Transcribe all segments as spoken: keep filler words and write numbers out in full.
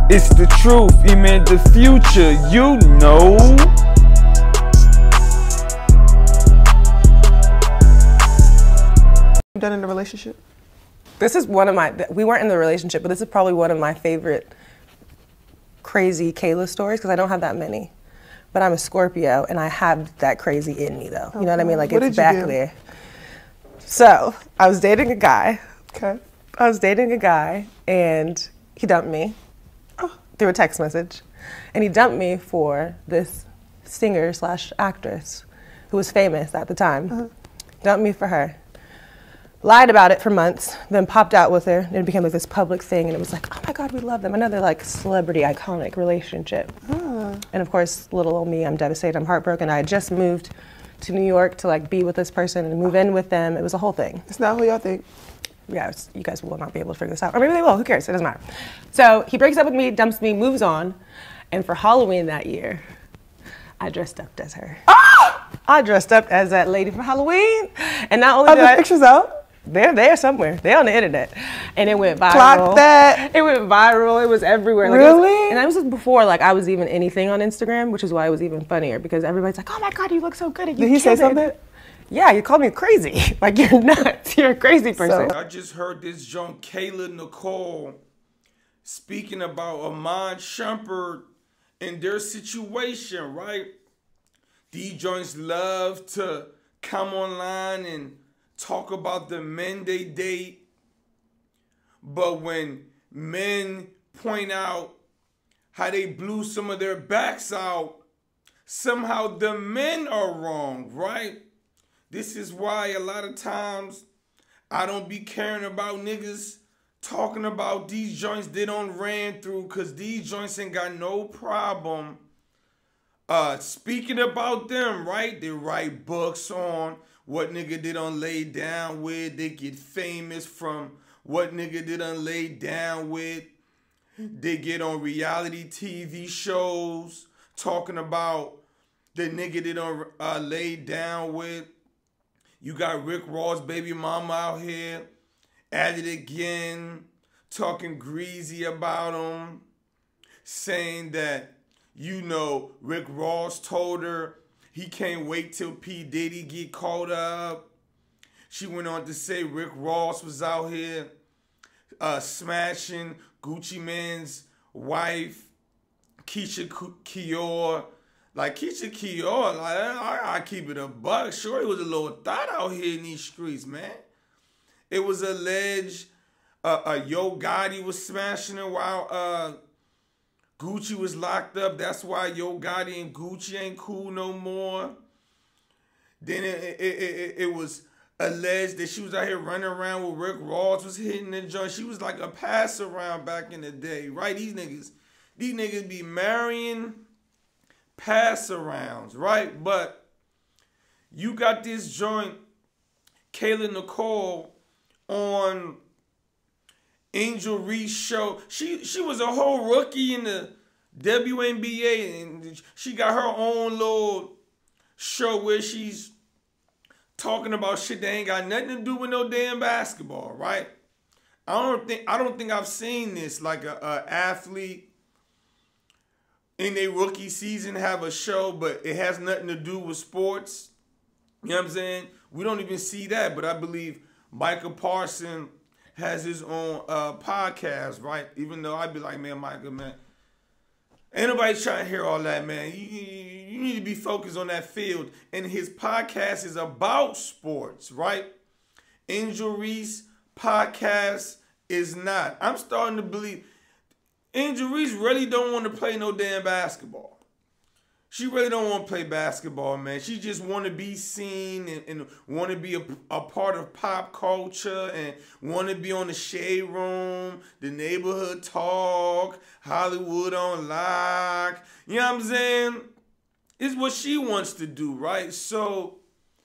It's the truth, you mean the future, you know. You done in a relationship? This is one of my, we weren't in the relationship, but this is probably one of my favorite crazy Kayla stories, because I don't have that many. But I'm a Scorpio, and I have that crazy in me, though. You know what I mean? Like, What it's did you back do? there. So, I was dating a guy. Okay. I was dating a guy, and he dumped me Oh. through a text message. And he dumped me for this singer slash actress who was famous at the time. Uh-huh. Dumped me for her. Lied about it for months, then popped out with her, and it became like this public thing, and it was like, oh my God, we love them. Another like celebrity iconic relationship. Ah. And of course, little old me, I'm devastated, I'm heartbroken. I had just moved to New York to like be with this person and move in with them. It was a whole thing. It's not who y'all think. Yeah, it's, you guys will not be able to figure this out. Or maybe they will, who cares, it doesn't matter. So he breaks up with me, dumps me, moves on. And for Halloween that year, I dressed up as her. Ah! I dressed up as that lady for Halloween. And not only Are did the I- pictures out? They're there somewhere. They're on the internet. And it went viral. Clock that. It went viral. It was everywhere. Like, Really? It was, and that was just before like I was even anything on Instagram, which is why it was even funnier, because everybody's like, oh my God, you look so good. And you Did he say killed it." something? Yeah, you called me crazy. Like, you're nuts. You're a crazy person. I just heard this junk Kayla Nicole speaking about Amon Shumpert and their situation, right? These joints love to come online and talk about the men they date, but when men point out how they blew some of their backs out, somehow the men are wrong, right? This is why a lot of times I don't be caring about niggas talking about these joints they don't ran through, because these joints ain't got no problem uh, speaking about them, right? They write books on what nigga they done lay down with. They get famous from what nigga they done lay down with. They get on reality T V shows talking about the nigga they done uh, laid down with. You got Rick Ross' baby mama out here at it again, talking greasy about him, saying that, you know, Rick Ross told her he can't wait till P. Diddy get caught up. She went on to say Rick Ross was out here uh, smashing Gucci Mane's wife, Keisha Kior. Like, Keisha Kior, like, I, I keep it a buck. Sure, it was a little thought out here in these streets, man. It was alleged uh, uh, Yo Gotti was smashing her while uh, Gucci was locked up. That's why Yo Gotti and Gucci ain't cool no more. Then it, it, it, it, it was alleged that she was out here running around with Rick Ross, was hitting the joint. She was like a pass around back in the day, right? These niggas, these niggas be marrying pass arounds, right? But you got this joint, Kayla Nicole, on Angel Reese show. She she was a whole rookie in the W N B A, and she got her own little show where she's talking about shit that ain't got nothing to do with no damn basketball, right? I don't think I don't think I've seen this, like a, a athlete in their rookie season have a show, but it has nothing to do with sports. You know what I'm saying? We don't even see that, but I believe Michael Parsons has his own uh, podcast, right? Even though I'd be like, man, Michael, man, ain't nobody trying to hear all that, man. You, you, you need to be focused on that field. And his podcast is about sports, right? Angel Reese podcast is not. I'm starting to believe Angel Reese really don't want to play no damn basketball. She really don't want to play basketball, man. She just want to be seen and, and want to be a, a part of pop culture and want to be on the Shade Room, the Neighborhood Talk, Hollywood on Lock. You know what I'm saying? It's what she wants to do, right? So,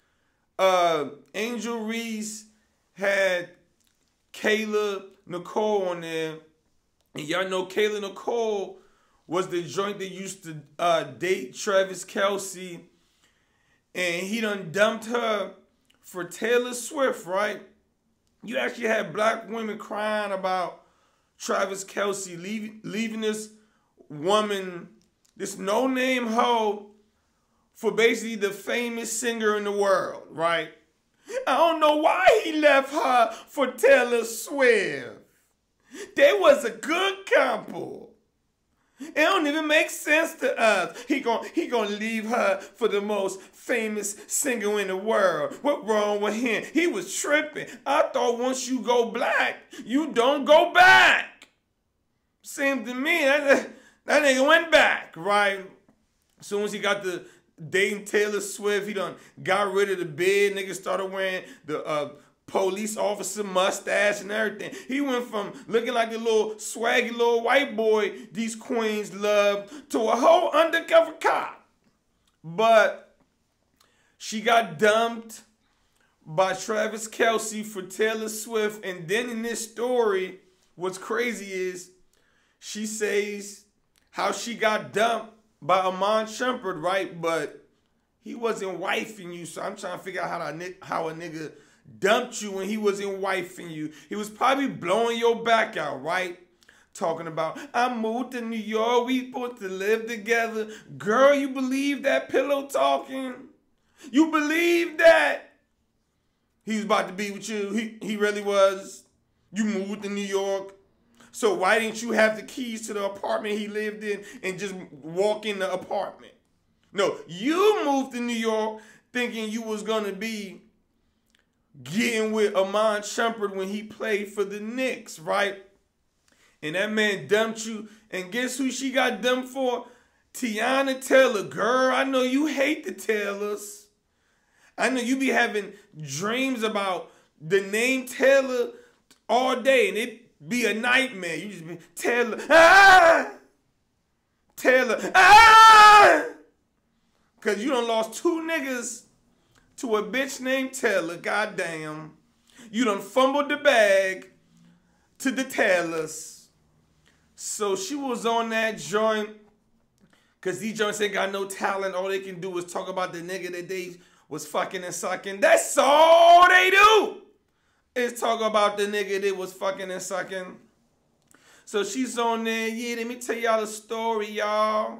uh, Angel Reese had Kayla Nicole on there. And y'all know Kayla Nicole was the joint that used to uh, date Travis Kelce. And he done dumped her for Taylor Swift, right? You actually had black women crying about Travis Kelce leaving, leaving this woman, this no-name hoe, for basically the famous singer in the world, right? I don't know why he left her for Taylor Swift. They was a good couple. It don't even make sense to us. He gon' he gonna leave her for the most famous singer in the world. What wrong with him? He was tripping. I thought once you go black, you don't go back. Seemed to me that, that nigga went back, right? As soon as he got the dating Taylor Swift, he done got rid of the beard. Niggas started wearing the uh, police officer mustache and everything. He went from looking like a little swaggy little white boy these queens love to a whole undercover cop. But she got dumped by Travis Kelce for Taylor Swift. And then in this story, what's crazy is she says how she got dumped by Iman Shumpert, right? But he wasn't wifing you, so I'm trying to figure out how, that, how a nigga dumped you when he wasn't wifing you. He was probably blowing your back out, right? Talking about, I moved to New York, we supposed to live together. Girl, you believe that pillow talking? You believe that? He was about to be with you. He, he really was. You moved to New York. So why didn't you have the keys to the apartment he lived in and just walk in the apartment? No, you moved to New York thinking you was going to be getting with Iman Shumpert when he played for the Knicks, right? And that man dumped you. And guess who she got dumped for? Teyana Taylor. Girl, I know you hate the Taylors. I know you be having dreams about the name Taylor all day. And it be a nightmare. You just be Taylor. Ah! Taylor. Ah! Because you done lost two niggas to a bitch named Taylor. Goddamn. You done fumbled the bag to the Taylors. So she was on that joint because these joints ain't got no talent. All they can do is talk about the nigga that they was fucking and sucking. That's all they do. Is talk about the nigga that was fucking and sucking. So she's on there. Yeah, let me tell y'all a story, y'all.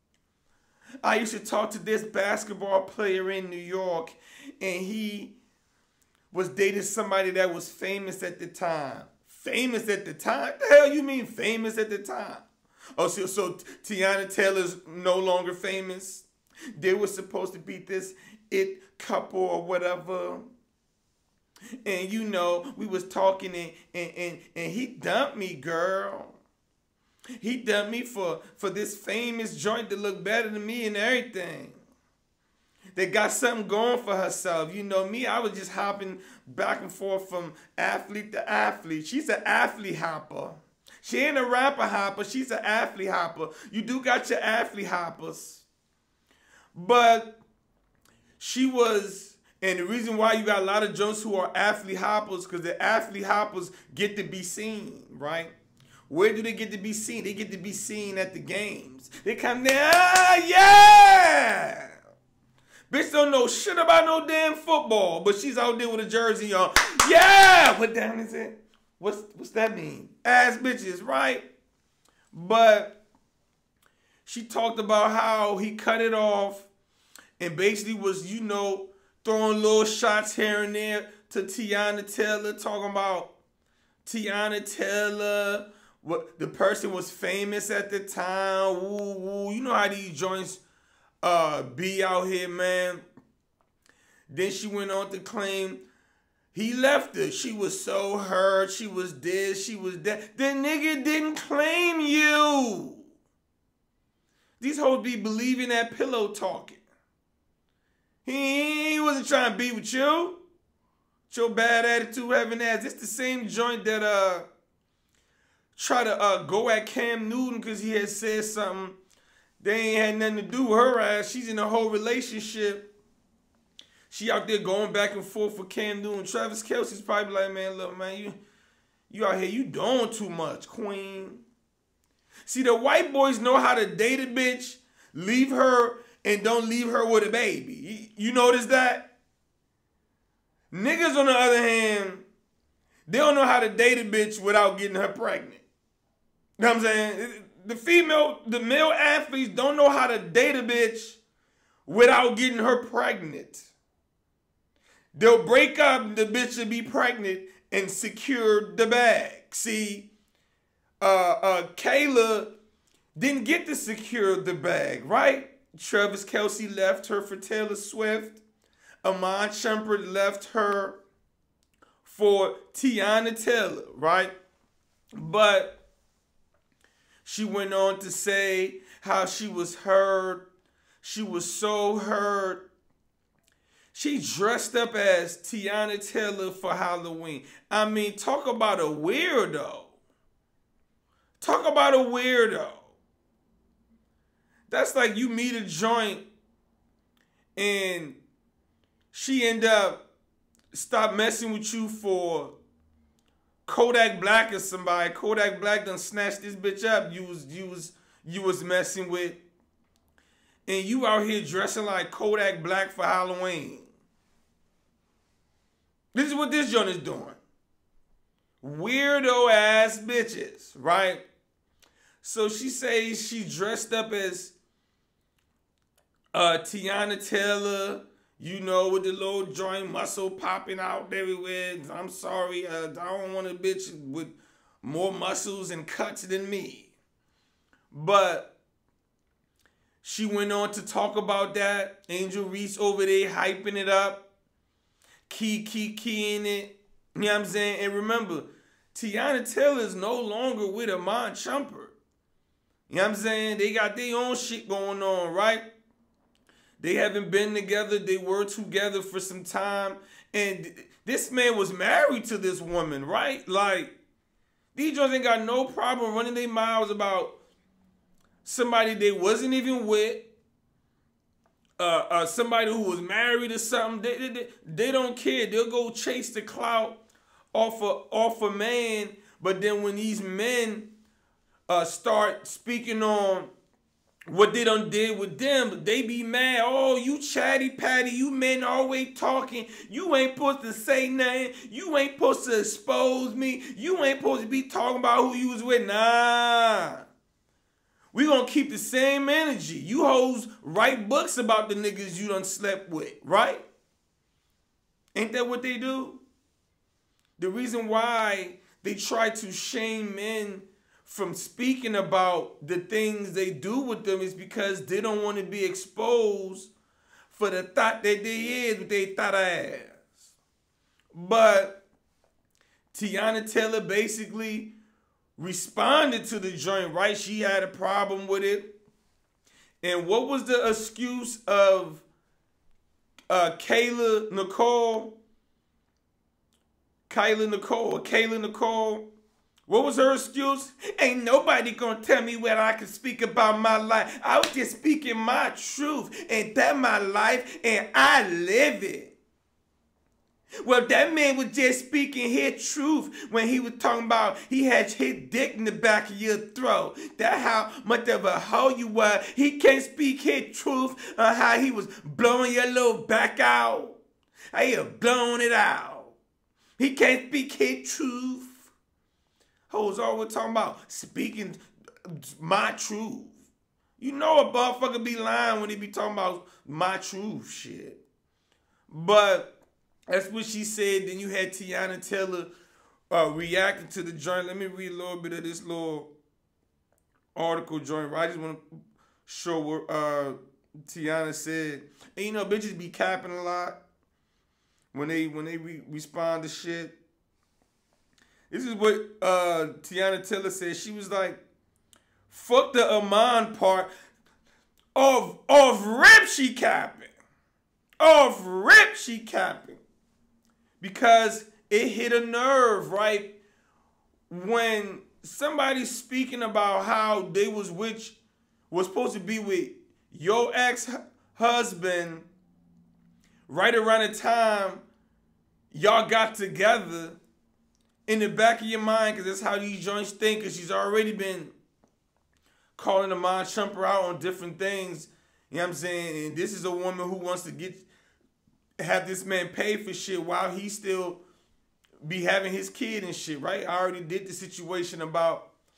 I used to talk to this basketball player in New York, and he was dating somebody that was famous at the time. Famous at the time? The hell you mean famous at the time? Oh, so, so Teyana Taylor's no longer famous? They were supposed to be this it couple or whatever. And you know, we was talking and, and, and, and he dumped me, girl. He dumped me for, for this famous joint that looked better than me and everything. They got something going for herself. You know me, I was just hopping back and forth from athlete to athlete. She's an athlete hopper. She ain't a rapper hopper. She's an athlete hopper. You do got your athlete hoppers. But she was... And the reason why you got a lot of junks who are athlete hoppers, because the athlete hoppers get to be seen, right? Where do they get to be seen? They get to be seen at the games. They come there, ah, yeah! Bitch don't know shit about no damn football, but she's out there with a jersey on. Yeah! What the hell is it? What's, what's that mean? Ass bitches, right? But she talked about how he cut it off and basically was, you know, throwing little shots here and there to Teyana Taylor, talking about Teyana Taylor, what the person was famous at the time. Woo woo. You know how these joints uh be out here, man. Then she went on to claim he left her. She was so hurt. She was this. She was that. The nigga didn't claim you. These hoes be believing that pillow talking. He wasn't trying to be with you. With your bad attitude having ass. It's the same joint that uh try to uh go at Cam Newton because he had said something. They ain't had nothing to do with her ass. She's in a whole relationship. She out there going back and forth with Cam Newton. Travis Kelce's probably like, man, look, man, you you out here, you doing too much, queen. See, the white boys know how to date a bitch, leave her, and don't leave her with a baby. You notice that? Niggas, on the other hand, they don't know how to date a bitch without getting her pregnant. You know what I'm saying? The female, the male athletes don't know how to date a bitch without getting her pregnant. They'll break up, the bitch will be pregnant and secure the bag. See, uh, uh, Kayla didn't get to secure the bag, right? Travis Kelce left her for Taylor Swift. Iman Shumpert left her for Tiana Taylor, right? But she went on to say how she was hurt. She was so hurt. She dressed up as Tiana Taylor for Halloween. I mean, talk about a weirdo. Talk about a weirdo. That's like you meet a joint and she end up stop messing with you for Kodak Black or somebody. Kodak Black done snatched this bitch up. You was you was you was messing with, and you out here dressing like Kodak Black for Halloween. This is what this joint is doing. Weirdo ass bitches, right? So she says she dressed up as uh, Tiana Taylor, you know, with the little joint muscle popping out everywhere. I'm sorry, uh, I don't want a bitch with more muscles and cuts than me. But she went on to talk about that. Angel Reese over there hyping it up. Key, key, keying it. You know what I'm saying? And remember, Tiana Taylor is no longer with Iman Shumpert. You know what I'm saying? They got their own shit going on, right? They haven't been together. They were together for some time. And this man was married to this woman, right? Like, these joints ain't got no problem running their mouths about somebody they wasn't even with. Uh, uh, somebody who was married or something. They, they, they don't care. They'll go chase the clout off a, off a man. But then when these men uh, start speaking on what they done did with them, they be mad. Oh, you chatty patty, you men always talking. You ain't supposed to say nothing. You ain't supposed to expose me. You ain't supposed to be talking about who you was with. Nah. We gonna keep the same energy. You hoes write books about the niggas you done slept with, right? Ain't that what they do? The reason why they try to shame men from speaking about the things they do with them is because they don't want to be exposed for the thought that they is what they thought ass. But Tiana Taylor basically responded to the joint, right? She had a problem with it. And what was the excuse of uh, Kayla Nicole? Kayla Nicole, or Kayla Nicole? What was her excuse? Ain't nobody gonna tell me what I can speak about my life. I was just speaking my truth, and that my life, and I live it. Well, that man was just speaking his truth when he was talking about he had his dick in the back of your throat. That how much of a hoe you were. He can't speak his truth on how he was blowing your little back out. How he was blowing it out. He can't speak his truth. Hoes always talking about speaking my truth. You know a motherfucker be lying when he be talking about my truth shit. But that's what she said. Then you had Tiana Taylor uh, reacting to the joint. Let me read a little bit of this little article joint. I just want to show what uh, Tiana said. And you know, bitches be capping a lot when they when they re respond to shit. This is what uh, Tiana Taylor said. She was like, fuck the Iman part. Of, of rip she capping. Of rip she capping. Because it hit a nerve, right? When somebody's speaking about how they was with, was supposed to be with your ex-husband right around the time y'all got together, in the back of your mind, because that's how these joints think, because she's already been calling Iman Shumpert out on different things. You know what I'm saying? And this is a woman who wants to get have this man pay for shit while he still be having his kid and shit, right? I already did the situation about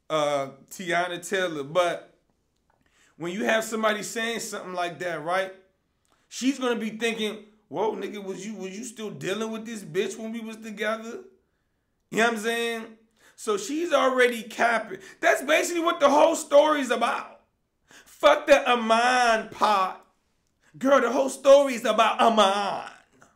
uh, Teyana Taylor. But when you have somebody saying something like that, right? She's gonna be thinking, whoa, nigga, was you was you still dealing with this bitch when we was together? You know what I'm saying? So she's already capping. That's basically what the whole story's about. Fuck the Iman pot. Girl, the whole story's about Iman.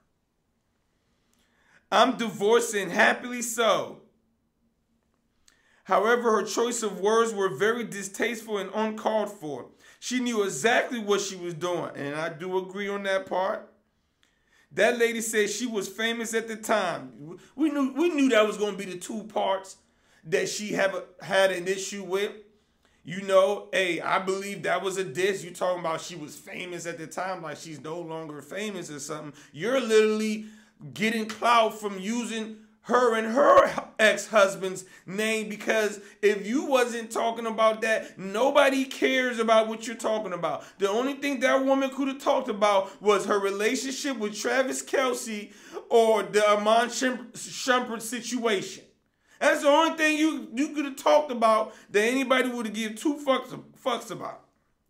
I'm divorced and happily so. However, her choice of words were very distasteful and uncalled for. She knew exactly what she was doing, and I do agree on that part. That lady said she was famous at the time. We knew we knew that was going to be the two parts that she have a, had an issue with. You know, hey, I believe that was a diss. You talking about she was famous at the time, like she's no longer famous or something. You're literally getting clout from using her and her ex-husband's name, because if you wasn't talking about that, nobody cares about what you're talking about. The only thing that woman could have talked about was her relationship with Travis Kelce or the Iman Shumpert situation. That's the only thing you, you could have talked about that anybody would have given two fucks, fucks about.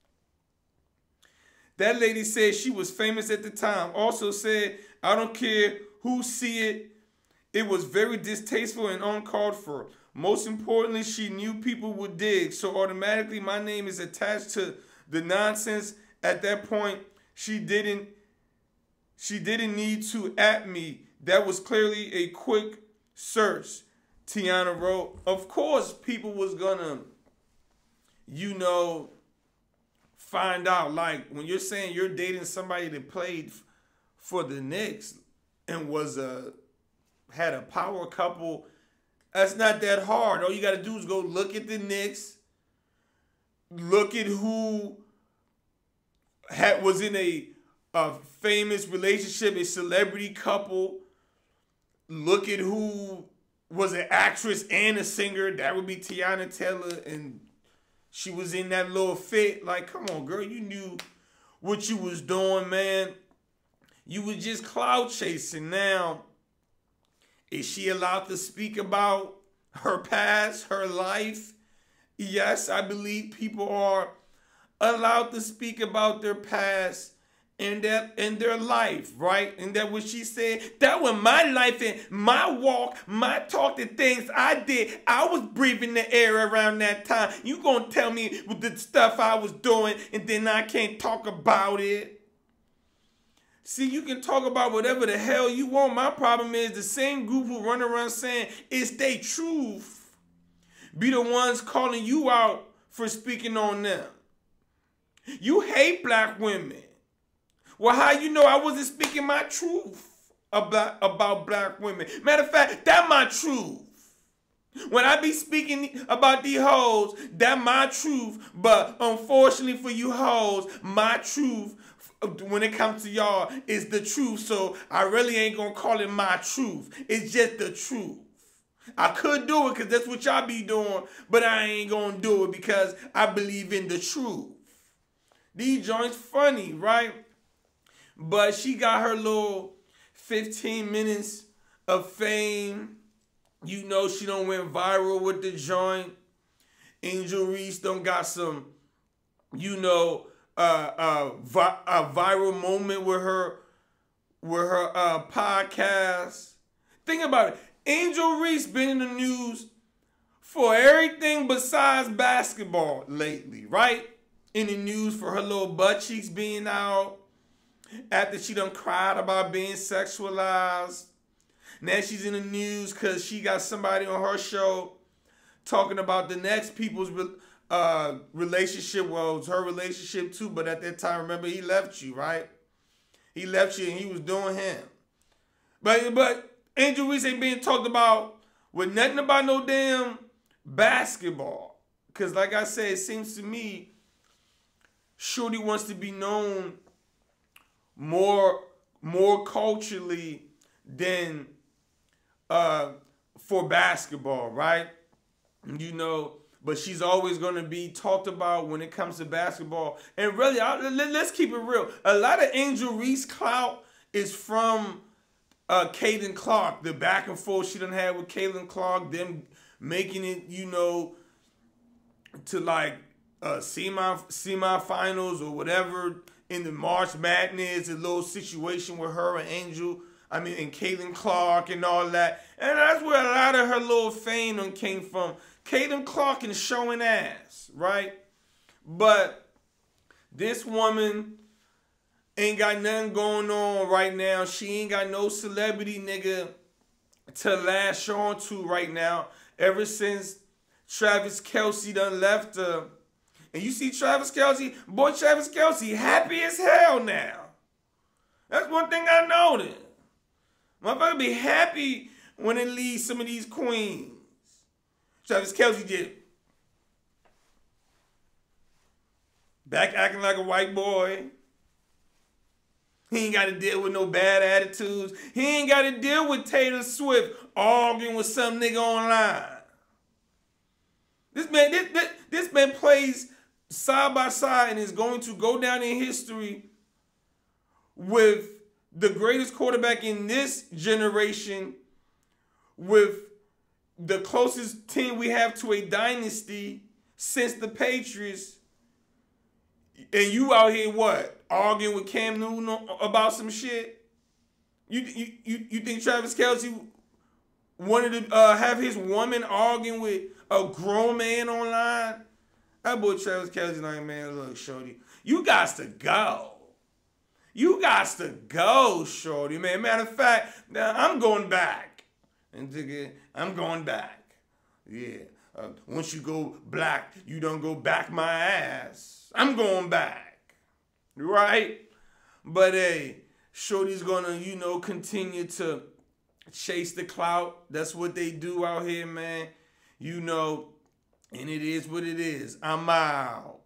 That lady said she was famous at the time. Also said, I don't care who see it. It was very distasteful and uncalled for. Most importantly, she knew people would dig, so automatically my name is attached to the nonsense. At that point, she didn't she didn't need to at me. That was clearly a quick search. Teyana wrote, of course people was gonna, you know, find out. Like when you're saying you're dating somebody that played for the Knicks and was a had a power couple, that's not that hard. All you got to do is go look at the Knicks, look at who had was in a, a famous relationship, a celebrity couple, look at who was an actress and a singer. That would be Teyana Taylor, and she was in that little fit. Like, come on, girl, you knew what you was doing, man. You was just cloud chasing. Now, is she allowed to speak about her past, her life? Yes, I believe people are allowed to speak about their past and that in their life, right? And that what she said, that was my life and my walk, my talk, the things I did. I was breathing the air around that time. You gonna tell me with the stuff I was doing and then I can't talk about it? See, you can talk about whatever the hell you want. My problem is the same group who run around saying it's their truth be the ones calling you out for speaking on them. You hate black women. Well, how you know I wasn't speaking my truth about, about black women? Matter of fact, that's my truth. When I be speaking about these hoes, that's my truth. But unfortunately for you hoes, my truth when it comes to y'all is the truth. So I really ain't gonna call it my truth. It's just the truth. I could do it because that's what y'all be doing, but I ain't gonna do it because I believe in the truth. These joints funny, right? But she got her little fifteen minutes of fame. You know she done went viral with the joint. Angel Reese done got some, you know, uh, uh, vi a viral moment with her, with her uh, podcast. Think about it. Angel Reese been in the news for everything besides basketball lately, right? In the news for her little butt cheeks being out after she done cried about being sexualized. Now she's in the news because she got somebody on her show talking about the next people's uh, relationship. Well, it was her relationship too, but at that time, remember, he left you, right? He left you and he was doing him. But, but Angel Reese ain't being talked about with nothing about no damn basketball. Because like I said, it seems to me Shorty wants to be known more, more culturally than uh, for basketball, right? You know, but she's always going to be talked about when it comes to basketball. And really, I, let, let's keep it real. A lot of Angel Reese clout is from uh, Caitlin Clark, the back and forth she done had with Caitlin Clark, them making it, you know, to like uh, semi semi-finals or whatever in the March Madness, a little situation with her and Angel. I mean, and Caitlin Clark and all that. And that's where a lot of her little fame done came from. Caitlin Clark and showing ass, right? But this woman ain't got nothing going on right now. She ain't got no celebrity nigga to lash on to right now. Ever since Travis Kelce done left her. And you see Travis Kelce, boy, Travis Kelce happy as hell now. That's one thing I noticed. Motherfucker be happy when it leaves some of these queens. Travis Kelce did. Back acting like a white boy. He ain't got to deal with no bad attitudes. He ain't got to deal with Taylor Swift arguing with some nigga online. This man, this, this, this man plays side by side and is going to go down in history with the greatest quarterback in this generation, with the closest team we have to a dynasty since the Patriots. And you out here what? Arguing with Cam Newton about some shit? You you you, you think Travis Kelce wanted to uh, have his woman arguing with a grown man online? That boy Travis Kelce like, man, look, shorty, you got to go. You got to go, shorty, man. Matter of fact, now I'm going back. And I'm going back. Yeah. Uh, once you go black, you don't go back my ass. I'm going back. Right? But hey, shorty's gonna, you know, continue to chase the clout. That's what they do out here, man. You know, and it is what it is. I'm out.